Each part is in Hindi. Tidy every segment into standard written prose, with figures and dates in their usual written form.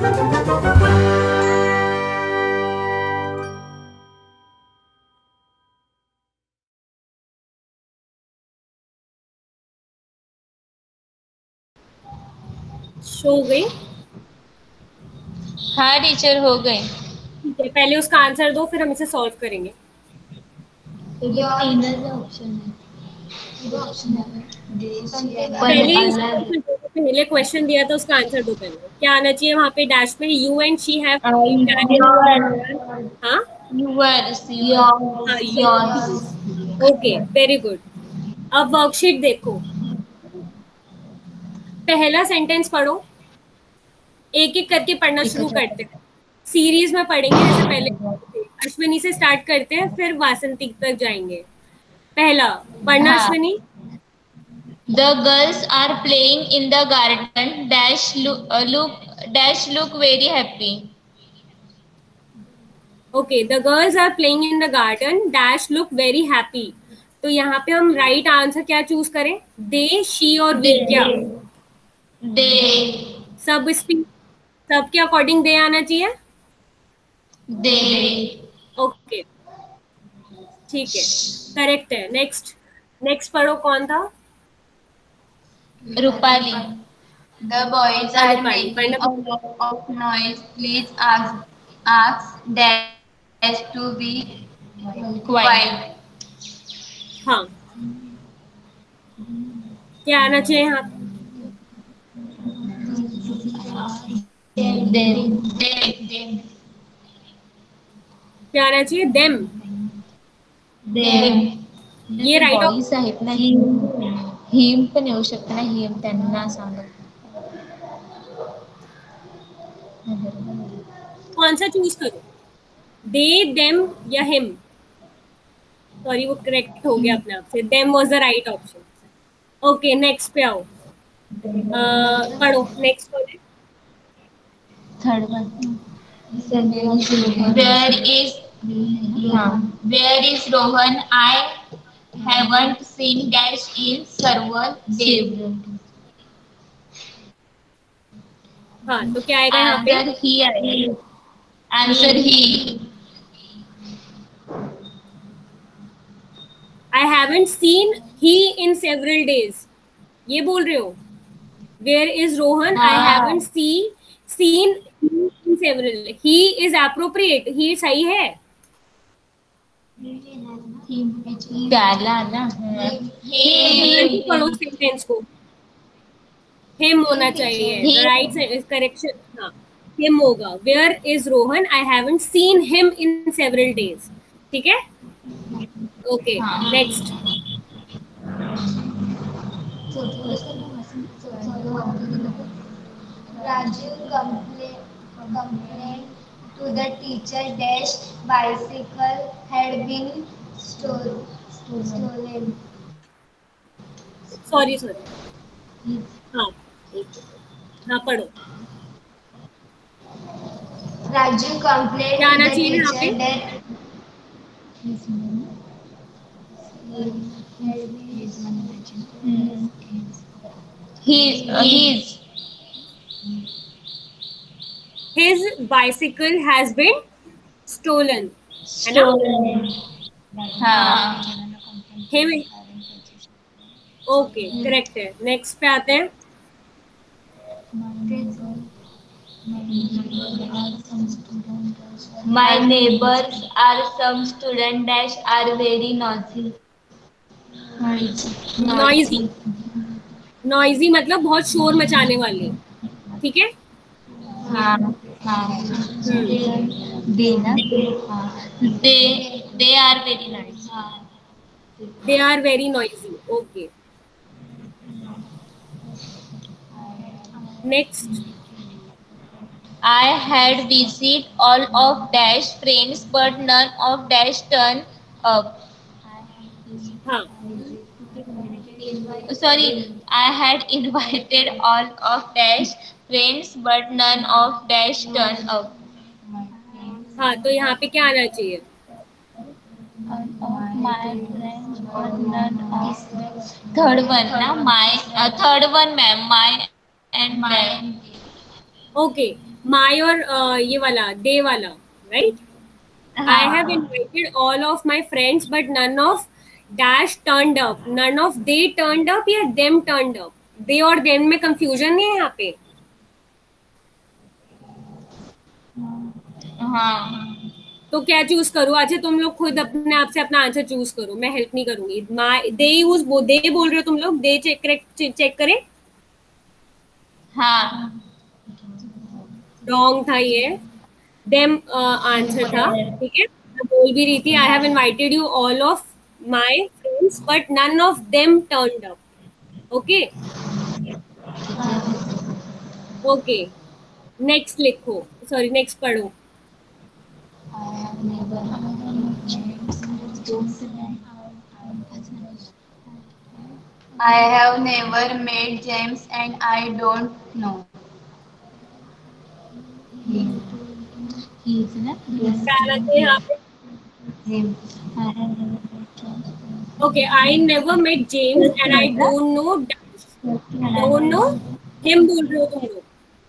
हो गई? हाँ टीचर, हो गए। ठीक है, पहले उसका आंसर दो, फिर हम इसे सॉल्व करेंगे। पहले क्वेश्चन दिया था, उसका आंसर दो पहले। क्या आना चाहिए वहां पे डैश में? यू एंड शी हैव हाँ ओके, वेरी गुड। अब वर्कशीट देखो, पहला सेंटेंस पढ़ो, एक एक करके पढ़ना शुरू करते हैं। सीरीज में पढ़ेंगे, जैसे पहले अश्विनी से स्टार्ट करते हैं, फिर वासंती तक जाएंगे। पहला पढ़ना हाँ। Ashwini. The girls are playing in the garden. Look very happy. Okay, the girls are playing in the garden dash look very happy. तो यहाँ पे हम राइट आंसर क्या चूज करें? दे, शी और वी? क्या They. सब स्पीड सबके अकॉर्डिंग दे आना चाहिए? They. ओके, ठीक है, करेक्ट है। नेक्स्ट, नेक्स्ट पढ़ो, कौन था? Rupali. The boys are Rupali. making पढ़ना। a lot of noise. Please ask Dash to be quiet. हाँ, क्या आना चाहिए यहाँ पे? Them. क्या आना चाहिए? देम। ये राइट ऑफ बॉईज आहेत ना, हिम पण येऊ शकते ना, हिम त्यांना सांगा. कौन सा चूज करो? दे, देम या हिम? सॉरी, वो करेक्ट हो गया अपने आप से। Them was the right option. Okay, next पे आओ। पढ़ो, नेक्स्ट पढ़ो। Third one. Where is where is Rohan? I haven't seen Dash in several days. हाँ, तो क्या आएगा यहाँ पे? Answer he. Answer he. I haven't seen he in several days, ये बोल रहे हो? Where is Rohan? I haven't हाँ. Seen in several. He is appropriate, he सही है। त्याला ना. ध्यान से पढ़ो सेंटेंस को। हिम होना चाहिए, राइट करेक्शन। हाँ, हिम होगा। Where is Rohan? I haven't seen him in several days. ठीक है, okay, next. Raju complained to the teacher dash bicycle had been stolen. Sorry हाँ, हाँ पढ़ो। Raju complained क्या to आना the चाहिए यहाँ पे? teacher that His. His bicycle has been stolen, है ना? हाँ. Him, ओके, करेक्ट है। नेक्स्ट पे आते हैं। My neighbors are some student dash are very noisy. Noisy, noisy मतलब बहुत शोर मचाने वाले। ठीक है, हाँ. हाँ. देना. They are very nice. They are very noisy. Okay, next. I had visit all of dash friends, but none of dash turned up. हाँ, Sorry, I had invited all of dash friends, but none of dash turned up. हाँ, तो यहाँ पे क्या आना चाहिए? My friends, but none of third one ना, my third one ma'am, my and mine. Okay, my और ये वाला दे वाला, right? I have invited all of my friends, but none of dash turned up. None of they turned up या them turned up. They और them में confusion नहीं है यहाँ पे. हाँ. तो क्या चूज करूँ? अच्छा तुम लोग खुद अपने आप से अपना आंसर चूज करो, मैं हेल्प नहीं करूंगी. दे यूज दे बोल रहे हो तुम लोग, दे चेक करें. हाँ. रॉन्ग था ये, देम आंसर था. ठीक है, मैं बोल भी रही थी I have invited you all of my friends but none of them turned up. Okay okay, next लिखो, सॉरी नेक्स्ट पढ़ो. I have never met James and I don't know. Okay, I never met James and I don't know dash. Don't know him बोल रहे हो तुम लोग.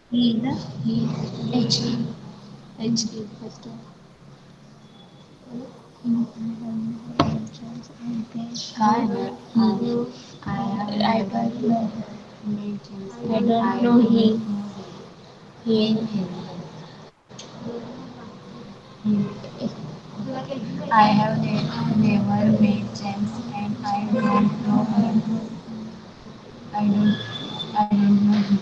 I have never met James and I don't know him. I don't know him.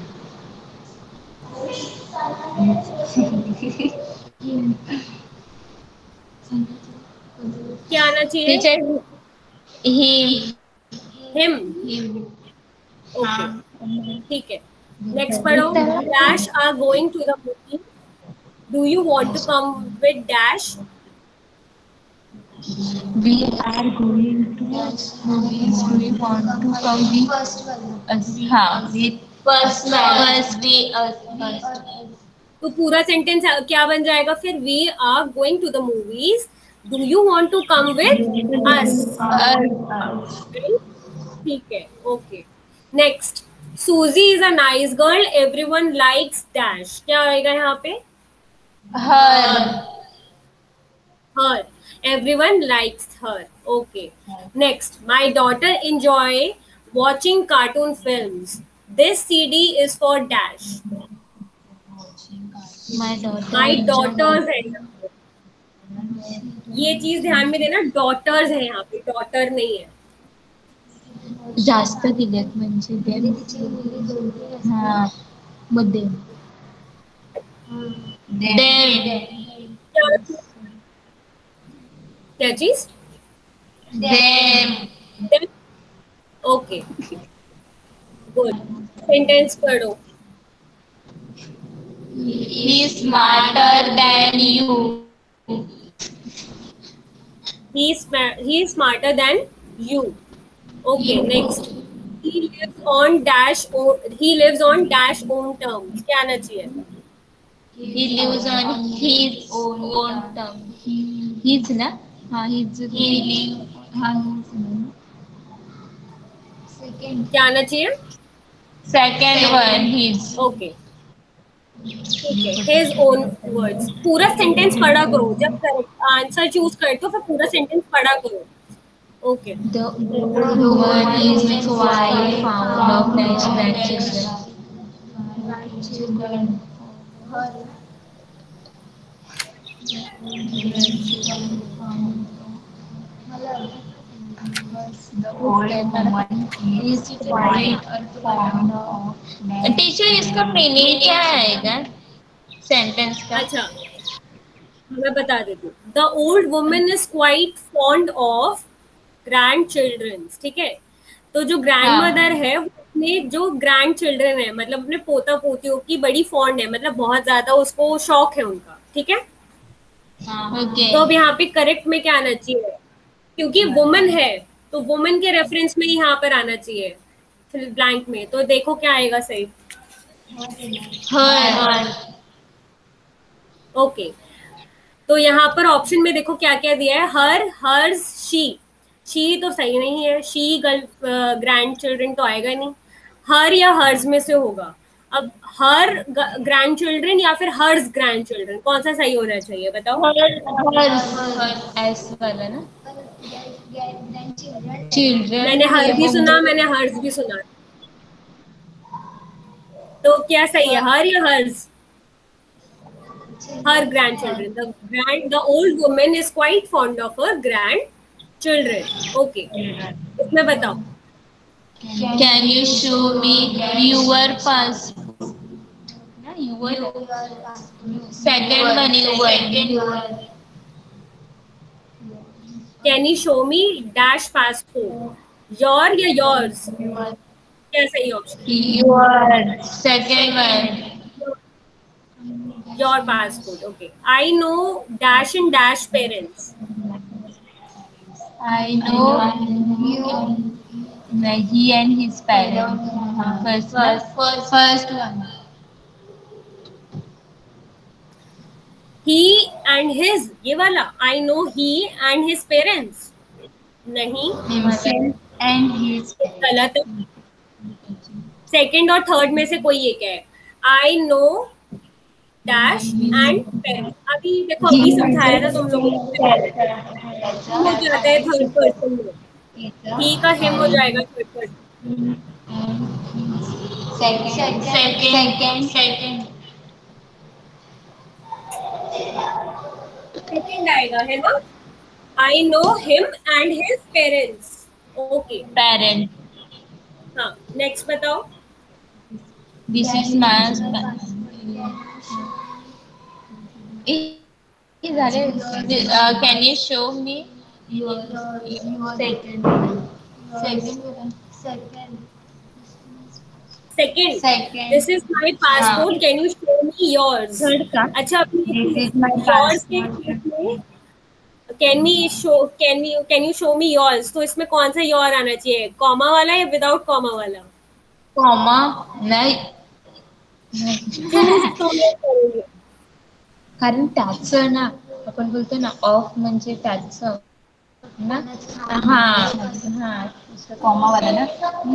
क्या आना चाहिए? Teacher him. Okay, ठीक है. Next पढ़ो. Dash are going to the movie. Do you want to come with Dash? We are going to movies. Do you want to come with First one. us? हाँ, with first we us. तो पूरा सेंटेंस क्या बन जाएगा फिर? We are going to the movies. Do you want to come with us? ठीक है. Okay. Next. Suzy is a nice girl. Everyone likes Dash. क्या आएगा यहाँ पे? Her. Her. Everyone likes her. Okay. Next. My daughter enjoy watching cartoon films. This CD is for Dash. My daughters है. ये चीज ध्यान में देना, daughters है यहाँ पे, daughter नहीं है. जास्त दिलेत म्हणजे हाँ मध्ये क्या चीज? them. Okay good. सेंटेंस पढ़ो. He is smarter than you. He is smarter than you. Okay, next. He lives on dash own terms. क्या आना चाहिए? He lives on his own terms. He's ना हाँ he's he live हाँ Second. क्या आना चाहिए? second one his. ओके ठीक है. His own words. पूरा सेंटेंस पढ़ा करो. जब करेक्ट आंसर चूज करते हो फिर पूरा सेंटेंस पढ़ा करो. Okay. The old woman is quite fond of nice grandchildren. The old woman is quite fond of them. Teacher इसका मीनिंग क्या आएगा सेंटेंस का? अच्छा मैं बता देती हूँ. The old woman is quite fond of grandchildren. ठीक है, तो जो ग्रैंड मदर है वो अपने जो ग्रैंड चिल्ड्रन है मतलब अपने पोता पोतियों की बड़ी फॉन्ड है, मतलब बहुत ज्यादा उसको शौक है उनका. ठीक है, ओके तो अब यहाँ पे करेक्ट में क्या आना चाहिए? क्योंकि वुमन है तो वुमन के रेफरेंस में यहाँ पर आना चाहिए फिल ब्लैंक में. तो देखो क्या आएगा सही. हर. ओके, तो यहाँ पर ऑप्शन में देखो क्या क्या दिया है. हर, हर्स, शी तो सही नहीं है. शी गर्ल ग्रैंड चिल्ड्रन तो आएगा नहीं. हर या हर्स में से होगा. अब हर ग्रैंड चिल्ड्रन या फिर हर्स ग्रैंड चिल्ड्रन, कौन सा सही होना चाहिए बताओ? एस वाला ना, चिल्ड्रन मैंने हर भी सुना, मैंने हर्स भी सुना, तो क्या सही है, हर या hers? her grandchildren. The old woman is quite fond of her grandchildren. Okay. इसमें बताओ. Can you show me your passport? ना your second one your. Can you show me dash passport? Your या yours? क्या सही option? Your second one. Your passport. Okay. I know dash and dash parents. I know he and his parents. First one. He and his, ये वाला. I know he and his parents. नहीं. Himself and his. गलत है. सेकेंड और थर्ड में से कोई एक है. I know dash and parents. अभी देखो, अभी समझाया था तुम लोगों को, हो जाता है थर्ड पर्सन में. ही का हिम हो जाएगा थर्ड पर्सन. सेकेंड आएगा, है ना? I know him and his parents. Okay. Parent. हाँ, नेक्स्ट बताओ. This is my. Can you show me your second? Second. This is my passport. Can you show me yours? अच्छा, योर्स के केस में can you show me yours, तो इसमें कौन सा योर आना चाहिए, कॉमा वाला या विदाउट कॉमा वाला? कॉमा नाही, कारण त्याचं ना आपण बोलतो ना ऑफ म्हणजे त्याचं ना. हा कॉमा वाला ना,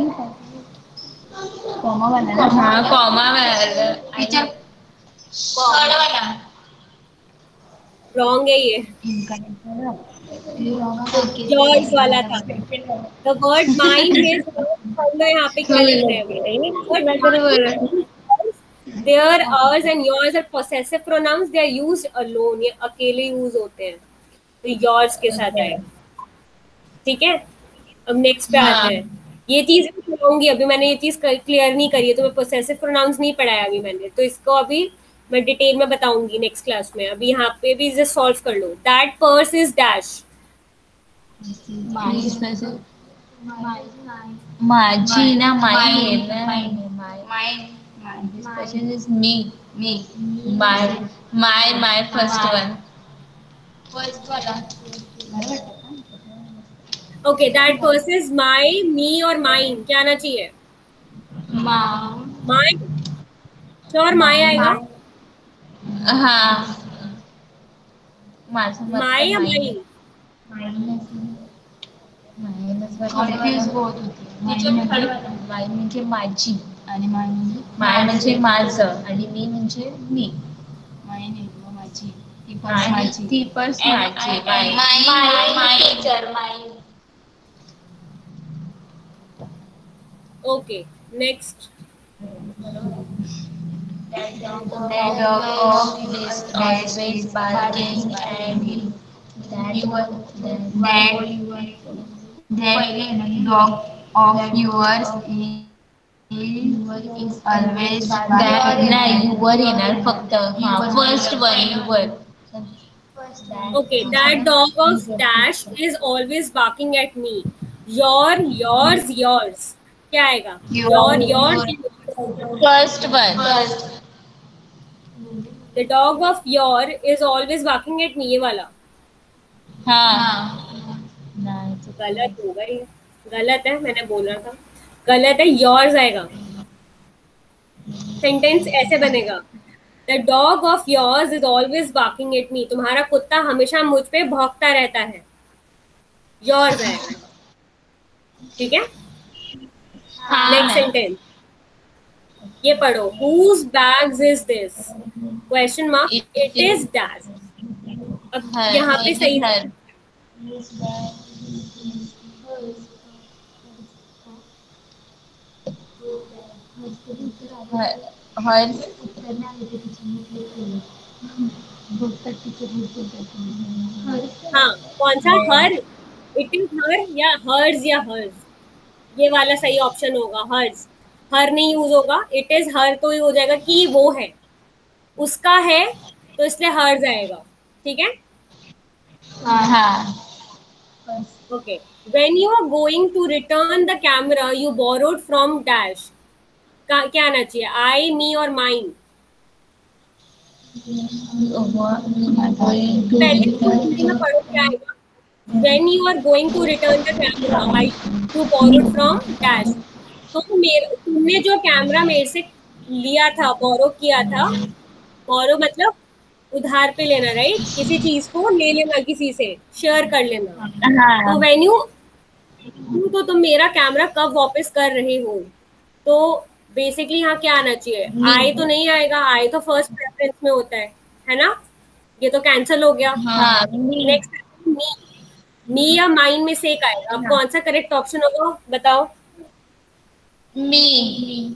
कॉमा वाला ना. हा कॉमा वाला. रॉन्ग है ये. योर्स वाला था. द वर्ड माइन इज यहाँ पे गलत है. Their, ours and yours are possessive pronouns. They are used alone. ये अकेले यूज होते हैं, तो yours के साथ आएगा. ठीक है. अब नेक्स्ट पे आते हैं. ये चीज बताऊंगी, अभी मैंने ये चीज क्लियर नहीं करी है, तो मैं पोसेसिव प्रोनाउंस नहीं पढ़ाया अभी मैंने, तो इसको अभी मैं डिटेल में बताऊंगी नेक्स्ट क्लास में. अभी यहाँ पे भी जस्ट सॉल्व कर लो. That purse is dash. माझी ना, माई है. This person is me. My first one. Okay. That purse is my, me और माइन. क्या आना चाहिए? माई. श्योर माई आएगा. हाँ, माई या माइन? माई म्हणजे माझी आणि माय म्हणजे माझं आणि मी म्हणजे मी. माझी ती पर्स माझी. Okay. Next. That dog of this always barking and that dog of yours is always barking. नाही, वर येणार फक्त. हा, फर्स्ट वन वर. Okay, that dog of dash is always barking at me. Your, yours, yours. क्या आएगा? Your, yours. First one. The dog of your is always barking at me. ये वाला. हाँ. गलत होगा ये. गलत है, मैंने बोला था. गलत है. yours आएगा. सेंटेंस ऐसे बनेगा. The dog of yours is always barking at me. तुम्हारा कुत्ता हमेशा मुझ पे भौंकता रहता है. yours आएगा. ठीक है. Next sentence. ये पढ़ो, whose bags is this? Question mark, it is dash. अब यहाँ पे सही हर हाँ, कौन सा? हर, इट इज हर या हर्स या हर्स, ये वाला सही ऑप्शन होगा। हर्स, हर नहीं यूज होगा, इट इज हर तो ही हो जाएगा कि वो है, उसका है, तो इसलिए हर्स आएगा। ठीक है, हाँ okay. When you are going to return the camera you borrowed from dash, क्या आना चाहिए? आई, मी और माइन? पहले तो हिंदी में पढ़ो क्या आएगा। When you are going to return the camera, you borrowed from dash. तो तुमने जो कैमरा मेरे से लिया था, बोरो किया था, बोरो मतलब उधार पे लेना, राइट? किसी चीज को ले लेना, किसी से शेयर कर लेना। तो when you, तो तुम मेरा कैमरा कब वापस कर रहे हो? तो बेसिकली यहाँ क्या आना चाहिए? आई तो नहीं आएगा, आई तो फर्स्ट प्रेफरेंस में होता है ना? ये तो कैंसिल हो गया। नेक्स्ट मी, मी या माइन में से एक आएगा। अब कौन सा करेक्ट ऑप्शन होगा बताओ? मी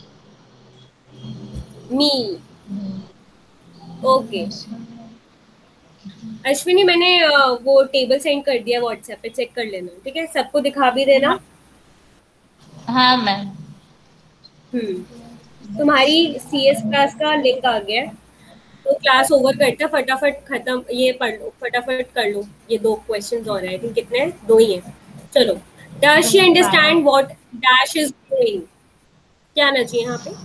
मी, ओके। अश्विनी, मैंने वो टेबल सेंड कर दिया व्हाट्सएप पे, चेक कर लेना, ठीक है? सबको दिखा भी देना। हाँ मैम। तुम्हारी सीएस क्लास का लिंक आ गया है, तो क्लास ओवर करते हैं, फटाफट खत्म, ये पढ़ लो, फटाफट कर लो। ये 2 क्वेश्चंस और हैं, आई थिंक कितने हैं? 2 ही हैं। चलो, does she understand what dash is doing? क्या आना चाहिए यहाँ पे?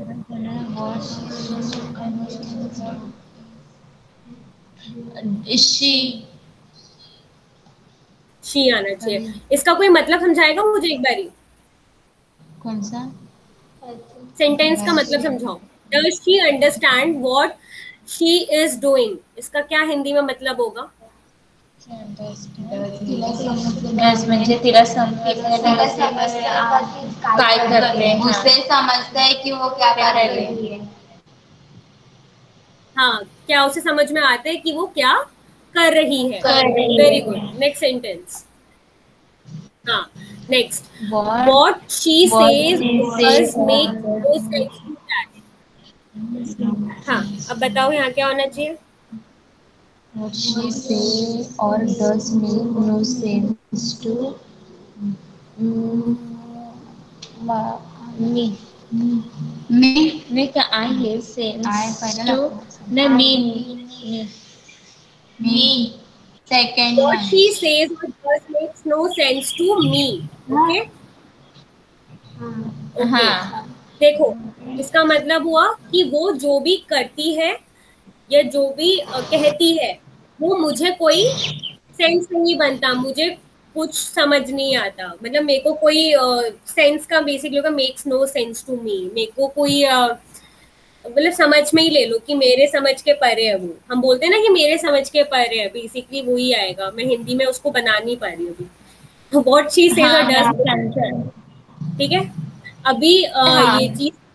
शी आना चाहिए। इसका कोई मतलब समझाएगा मुझे एक बारी? कौन सा सेंटेंस का मतलब समझाओ। Does she understand what she is doing, इसका क्या हिंदी में मतलब होगा? म्हणजे तिला काय करते, उसे समझता है कि वो क्या कर रही है। हाँ, क्या उसे समझ में आता है कि वो क्या कर रही है? Very good. Next sentence. हाँ, next, what she says does make no sense to that. हाँ, अब बताओ यहाँ क्या होना चाहिए? What she say or does make no sense to me. Me का I है sense to न me. Second What one. she says or does makes no sense to me. Okay? हाँ देखो, इसका मतलब हुआ कि वो जो भी करती है या जो भी कहती है, वो मुझे कोई सेंस नहीं बनता, मुझे कुछ समझ नहीं आता। मतलब मेरे को कोई सेंस का बेसिकली होगा, makes no sense to me. मेरे को कोई मतलब समझ में ही ले लो कि मेरे समझ के परे है वो। हम बोलते हैं ना कि मेरे समझ के परे है, बेसिकली वही आएगा। मैं हिंदी में उसको बना नहीं पा रही अभी। व्हाट शी सेज और डज, ठीक है? अभी ये चीज